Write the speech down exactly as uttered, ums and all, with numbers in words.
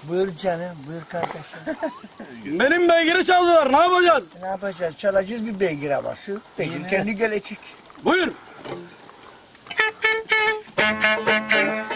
Buyur canım, buyur kardeşim. Benim beygiri çaldılar, ne yapacağız? Ne yapacağız? Çalacağız bir beygir havası. Beygir kendi gelecek. Buyur.